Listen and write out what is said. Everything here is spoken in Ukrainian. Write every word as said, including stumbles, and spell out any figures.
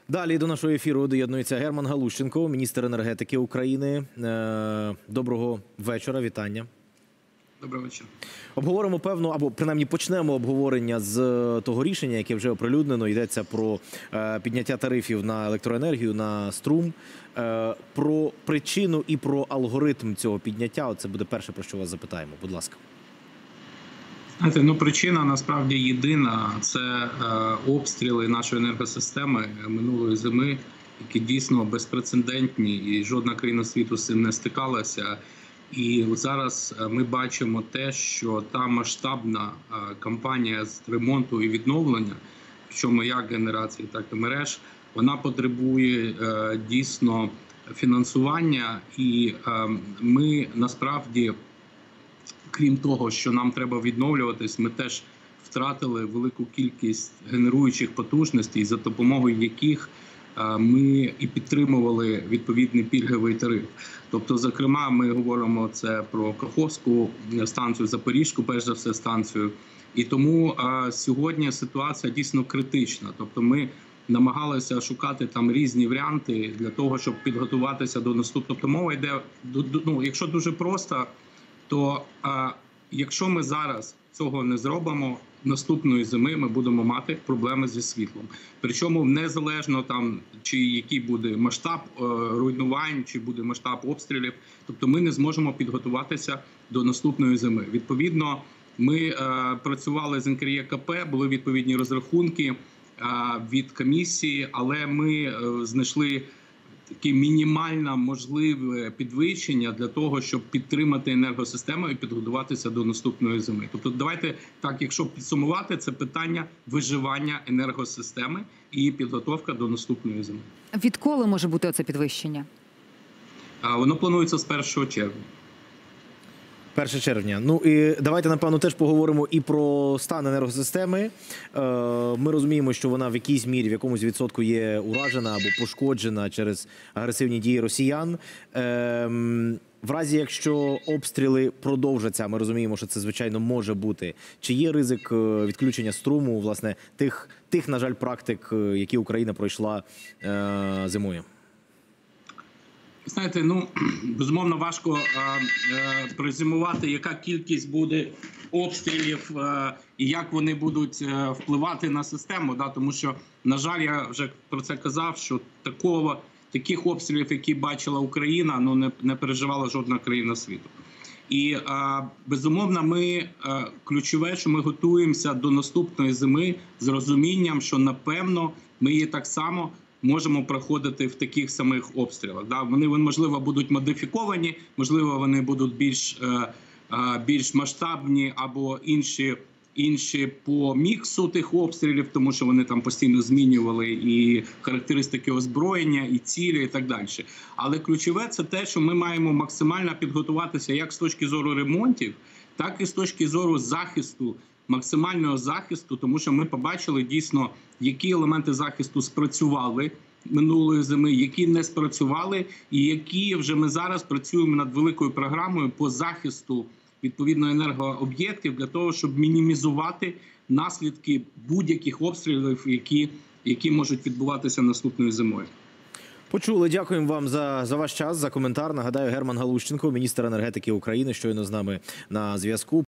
Далі до нашого ефіру доєднується Герман Галущенко, міністр енергетики України. Доброго вечора, вітання. Доброго вечора. Обговоримо певно, або принаймні почнемо обговорення з того рішення, яке вже оприлюднено. Йдеться про підняття тарифів на електроенергію, на струм, про причину і про алгоритм цього підняття. Оце буде перше, про що вас запитаємо. Будь ласка. Знаєте, ну причина насправді єдина – це е, обстріли нашої енергосистеми минулої зими, які дійсно безпрецедентні, і жодна країна світу з цим не стикалася. І зараз ми бачимо те, що та масштабна е, кампанія з ремонту і відновлення, причому як генерації, так і мереж, вона потребує е, дійсно фінансування, і е, ми насправді, крім того, що нам треба відновлюватись, ми теж втратили велику кількість генеруючих потужностей, за допомогою яких ми і підтримували відповідний пільговий тариф. Тобто, зокрема, ми говоримо це про Каховську станцію, Запорізьку, перш за все, станцію. І тому а, сьогодні ситуація дійсно критична. Тобто ми намагалися шукати там різні варіанти для того, щоб підготуватися до наступного. Тобто мова йде, ну, якщо дуже просто, то а, якщо ми зараз цього не зробимо, наступної зими ми будемо мати проблеми зі світлом. Причому незалежно там, чи який буде масштаб е, руйнувань, чи буде масштаб обстрілів, тобто ми не зможемо підготуватися до наступної зими. Відповідно, ми е, працювали з НКРЕКП, були відповідні розрахунки е, від комісії, але ми е, знайшли таке мінімальне можливе підвищення для того, щоб підтримати енергосистему і підготуватися до наступної зими. Тобто давайте так, якщо підсумувати, це питання виживання енергосистеми і підготовка до наступної зими. Відколи може бути оце підвищення? Воно планується з першого червня. першого червня. Ну і давайте, напевно, теж поговоримо і про стан енергосистеми. Ми розуміємо, що вона в якійсь мірі, в якомусь відсотку є уражена або пошкоджена через агресивні дії росіян. В разі, якщо обстріли продовжаться, ми розуміємо, що це, звичайно, може бути. Чи є ризик відключення струму, власне, тих, тих на жаль, практик, які Україна пройшла зимою? Знаєте, ну, безумовно, важко е, е, презюмувати, яка кількість буде обстрілів е, і як вони будуть е, впливати на систему. Да? Тому що, на жаль, я вже про це казав, що такого, таких обстрілів, які бачила Україна, ну, не, не переживала жодна країна світу. І, е, безумовно, ми, е, ключове, що ми готуємося до наступної зими з розумінням, що, напевно, ми її так само можемо проходити в таких самих обстрілах. Да? Вони, можливо, будуть модифіковані, можливо, вони будуть більш, е, е, більш масштабні або інші, інші по міксу тих обстрілів, тому що вони там постійно змінювали і характеристики озброєння, і цілі, і так далі. Але ключове – це те, що ми маємо максимально підготуватися як з точки зору ремонтів, так і з точки зору захисту, максимального захисту, тому що ми побачили дійсно, які елементи захисту спрацювали минулої зими, які не спрацювали, і які вже ми зараз працюємо над великою програмою по захисту відповідно енергооб'єктів для того, щоб мінімізувати наслідки будь-яких обстрілів, які, які можуть відбуватися наступною зимою. Почули. Дякуємо вам за, за ваш час, за коментар. Нагадаю, Герман Галущенко, міністр енергетики України, щойно з нами на зв'язку.